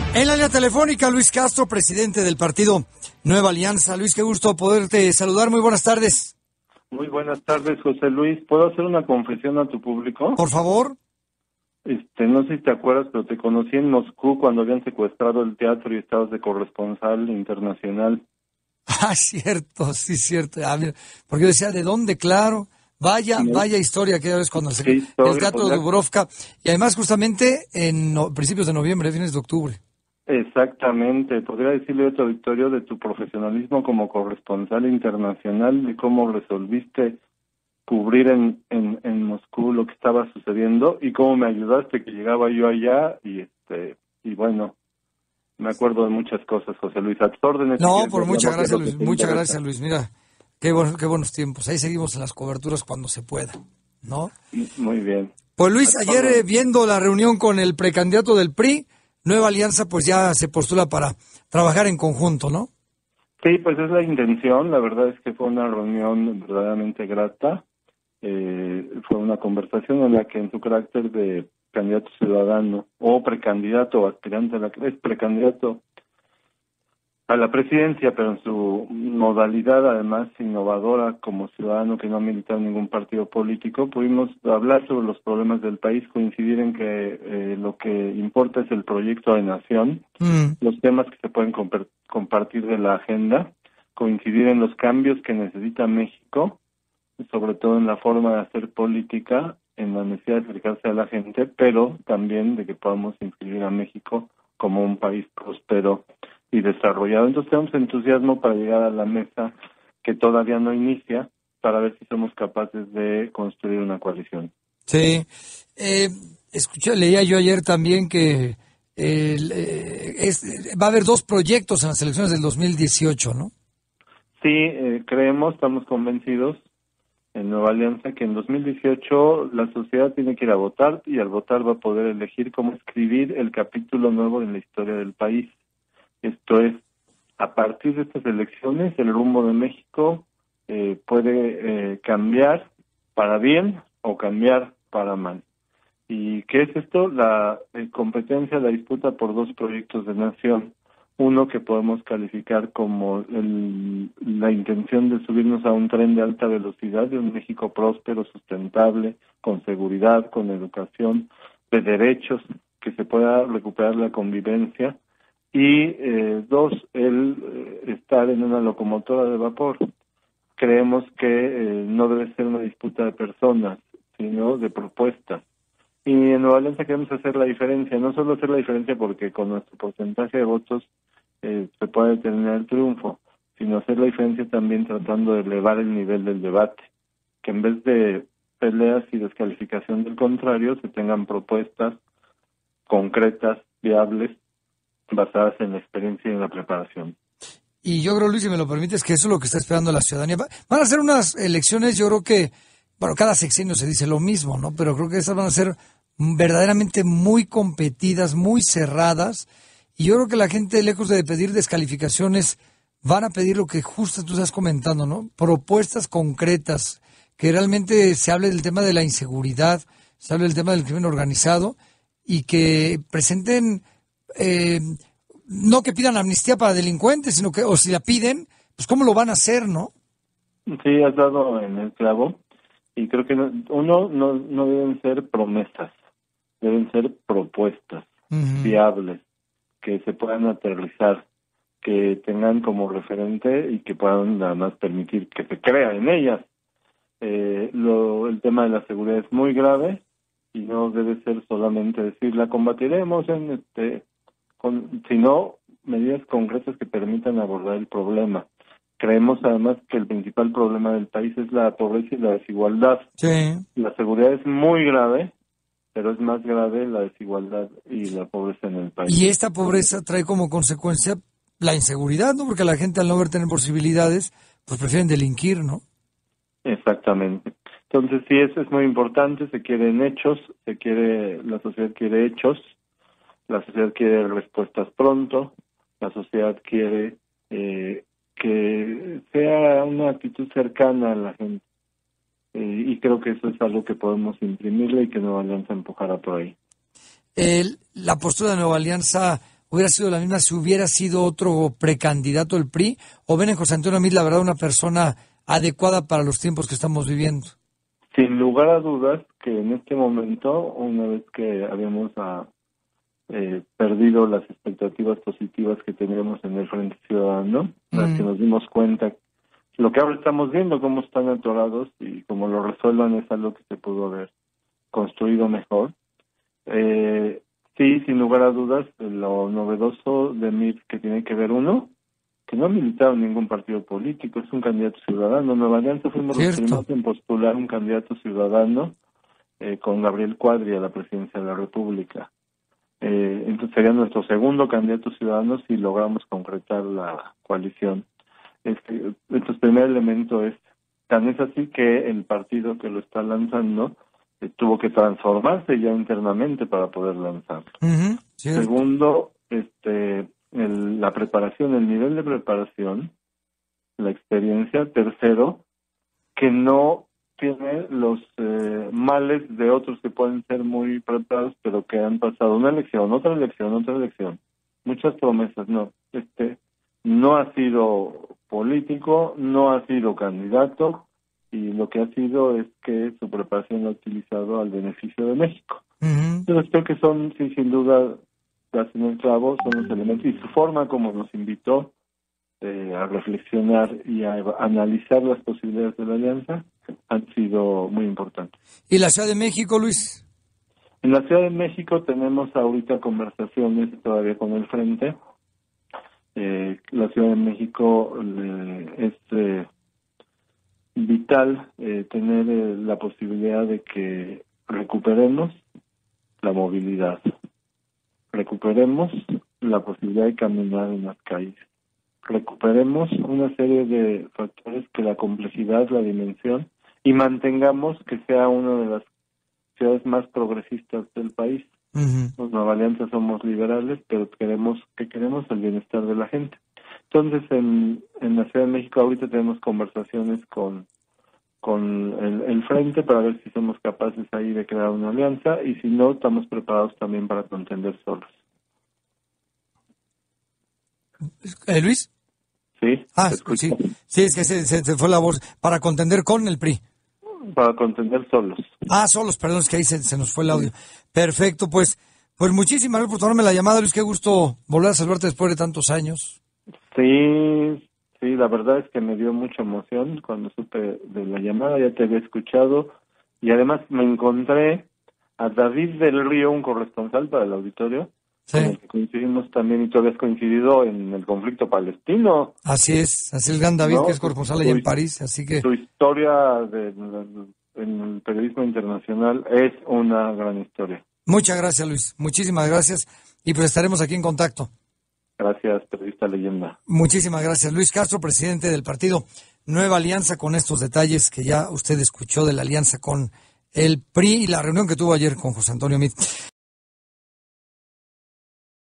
En la línea telefónica, Luis Castro, presidente del partido Nueva Alianza. Luis, qué gusto poderte saludar. Muy buenas tardes. Muy buenas tardes, José Luis. ¿Puedo hacer una confesión a tu público? Por favor. No sé si te acuerdas, pero te conocí en Moscú cuando habían secuestrado el teatro y estabas de corresponsal internacional. Ah, cierto, sí, cierto. Porque yo decía, ¿de dónde? Claro. Vaya historia que es cuando el Teatro Dubrovka. Y además, justamente en principios de noviembre, fines de octubre. Exactamente. Podría decirle a tu auditorio de tu profesionalismo como corresponsal internacional, de cómo resolviste cubrir en Moscú lo que estaba sucediendo y cómo me ayudaste, que llegaba yo allá y bueno, me acuerdo de muchas cosas, José Luis. A tus órdenes. No, por muchas gracias, Luis. Muchas gracias, Luis. Mira, qué buenos tiempos. Ahí seguimos en las coberturas cuando se pueda, ¿no? Muy bien. Pues Luis, ayer viendo la reunión con el precandidato del PRI, Nueva Alianza pues ya se postula para trabajar en conjunto, ¿no? Sí, pues es la intención. La verdad es que fue una reunión verdaderamente grata. Fue una conversación en la que en su carácter de candidato ciudadano o precandidato o aspirante es precandidato a la presidencia, pero en su modalidad además innovadora como ciudadano que no ha militado en ningún partido político, pudimos hablar sobre los problemas del país, coincidir en que lo que importa es el proyecto de nación, los temas que se pueden compartir de la agenda, coincidir en los cambios que necesita México, sobre todo en la forma de hacer política, en la necesidad de acercarse a la gente, pero también de que podamos inscribir a México como un país próspero y desarrollado. Entonces tenemos entusiasmo para llegar a la mesa que todavía no inicia, para ver si somos capaces de construir una coalición. Sí, leía yo ayer también que va a haber dos proyectos en las elecciones del 2018, ¿no? Sí, estamos convencidos en Nueva Alianza que en 2018 la sociedad tiene que ir a votar y al votar va a poder elegir cómo escribir el capítulo nuevo en la historia del país. Esto es, a partir de estas elecciones, el rumbo de México puede cambiar para bien o cambiar para mal. ¿Y qué es esto? La competencia, la disputa por dos proyectos de nación. Uno que podemos calificar como la intención de subirnos a un tren de alta velocidad, de un México próspero, sustentable, con seguridad, con educación, de derechos, que se pueda recuperar la convivencia. Y dos, el estar en una locomotora de vapor. Creemos que no debe ser una disputa de personas, sino de propuestas. Y en Nueva Alianza queremos hacer la diferencia, no solo hacer la diferencia porque con nuestro porcentaje de votos se puede determinar el triunfo, sino hacer la diferencia también tratando de elevar el nivel del debate, que en vez de peleas y descalificación del contrario, se tengan propuestas concretas, viables, basadas en la experiencia y en la preparación. Y yo creo, Luis, si me lo permites, que eso es lo que está esperando la ciudadanía. Van a ser unas elecciones, yo creo que, bueno, cada sexenio se dice lo mismo, ¿no? Pero creo que esas van a ser verdaderamente muy competidas, muy cerradas. Y yo creo que la gente, lejos de pedir descalificaciones, van a pedir lo que justo tú estás comentando, ¿no? Propuestas concretas, que realmente se hable del tema de la inseguridad, se hable del tema del crimen organizado y que presenten, no que pidan amnistía para delincuentes, sino que, o si la piden, pues cómo lo van a hacer, ¿no? Sí, has dado en el clavo. Y creo que no deben ser promesas, deben ser propuestas viables, que se puedan aterrizar, que tengan como referente y que puedan además permitir que se crea en ellas. El tema de la seguridad es muy grave y no debe ser solamente decir la combatiremos sino medidas concretas que permitan abordar el problema. Creemos además que el principal problema del país es la pobreza y la desigualdad. Sí. La seguridad es muy grave, pero es más grave la desigualdad y la pobreza en el país. Y esta pobreza trae como consecuencia la inseguridad, ¿no? Porque la gente, al no tener posibilidades, pues prefieren delinquir, ¿no? Exactamente. Entonces sí, eso es muy importante. Se quieren hechos, la sociedad quiere hechos, la sociedad quiere respuestas pronto, la sociedad quiere que sea una actitud cercana a la gente. Y creo que eso es algo que podemos imprimirle y que Nueva Alianza empujará por ahí. La postura de Nueva Alianza hubiera sido la misma si hubiera sido otro precandidato del PRI? ¿O ven en José Antonio Meade, la verdad, una persona adecuada para los tiempos que estamos viviendo? Sin lugar a dudas que en este momento, una vez que habíamos perdido las expectativas positivas que teníamos en el Frente Ciudadano, que nos dimos cuenta, lo que ahora estamos viendo, cómo están atorados y cómo lo resuelvan, es algo que se pudo haber construido mejor. Sí, sin lugar a dudas, lo novedoso de Meade que tiene que ver, uno, que no ha militado en ningún partido político, es un candidato ciudadano. Nueva Alianza fuimos los primeros en postular un candidato ciudadano con Gabriel Cuadri a la presidencia de la República. Entonces sería nuestro segundo candidato ciudadano si logramos concretar la coalición. Entonces, el primer elemento es, tan es así que el partido que lo está lanzando tuvo que transformarse ya internamente para poder lanzarlo. Segundo, la preparación, el nivel de preparación, la experiencia. Tercero, que no tiene los males de otros que pueden ser muy preparados, pero que han pasado una elección, otra elección, muchas promesas. No ha sido político, no ha sido candidato, y lo que ha sido es que su preparación lo ha utilizado al beneficio de México. Entonces creo que son, sí, sin duda, en el clavo, son los elementos, y su forma como nos invitó a reflexionar y a analizar las posibilidades de la alianza han sido muy importantes. ¿Y la Ciudad de México, Luis? En la Ciudad de México tenemos ahorita conversaciones todavía con el Frente. La Ciudad de México es vital tener la posibilidad de que recuperemos la movilidad, recuperemos la posibilidad de caminar en las calles, recuperemos una serie de factores que la complejidad, la dimensión, y mantengamos que sea una de las ciudades más progresistas del país. Los Nueva Alianza somos liberales, pero queremos el bienestar de la gente. Entonces, en la Ciudad de México ahorita tenemos conversaciones con el Frente para ver si somos capaces ahí de crear una alianza, y si no, estamos preparados también para contender solos. ¿Luis? Sí. Sí, es que se fue la voz. Para contender con el PRI. Para contender solos. Solos, perdón, es que ahí se nos fue el audio. Perfecto, pues muchísimas gracias por tomarme la llamada, Luis. Qué gusto volver a saludarte después de tantos años. Sí, la verdad es que me dio mucha emoción cuando supe de la llamada, ya te había escuchado, y además me encontré a David del Río, un corresponsal para el auditorio, con el que coincidimos también, y tú habías coincidido en el conflicto palestino. Así es el gran David, que es corresponsal allá en París, así que... Su historia en el periodismo internacional es una gran historia. Muchas gracias, Luis, muchísimas gracias, y pues estaremos aquí en contacto. Gracias, periodista leyenda. Muchísimas gracias. Luis Castro, presidente del partido Nueva Alianza, con estos detalles que ya usted escuchó de la alianza con el PRI y la reunión que tuvo ayer con José Antonio Meade.